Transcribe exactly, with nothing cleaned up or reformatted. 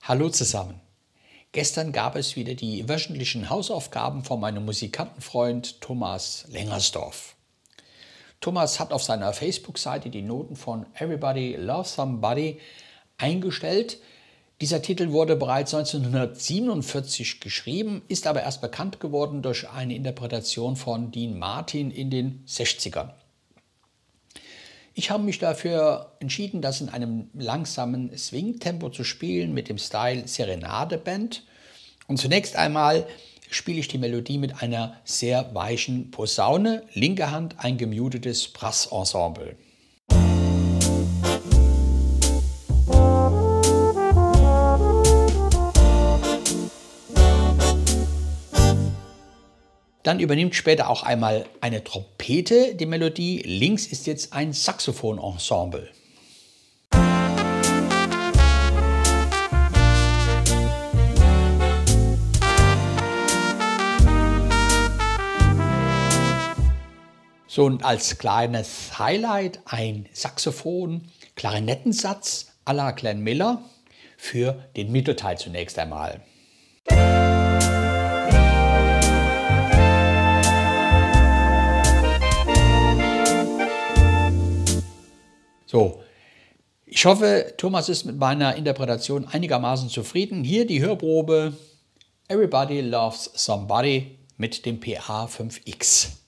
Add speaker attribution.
Speaker 1: Hallo zusammen. Gestern gab es wieder die wöchentlichen Hausaufgaben von meinem Musikantenfreund Thomas Lengersdorf. Thomas hat auf seiner Facebook-Seite die Noten von Everybody Loves Somebody eingestellt. Dieser Titel wurde bereits neunzehnhundertsiebenundvierzig geschrieben, ist aber erst bekannt geworden durch eine Interpretation von Dean Martin in den sechzigern. Ich habe mich dafür entschieden, das in einem langsamen Swing-Tempo zu spielen mit dem Style Serenade Band. Und zunächst einmal spiele ich die Melodie mit einer sehr weichen Posaune, linke Hand ein gemutetes Brassensemble. Dann übernimmt später auch einmal eine Trompete die Melodie. Links ist jetzt ein Saxophonensemble. So, und als kleines Highlight ein Saxophon-Klarinettensatz à la Glenn Miller für den Mittelteil zunächst einmal. So, ich hoffe, Thomas ist mit meiner Interpretation einigermaßen zufrieden. Hier die Hörprobe Everybody Loves Somebody mit dem P A fünf X.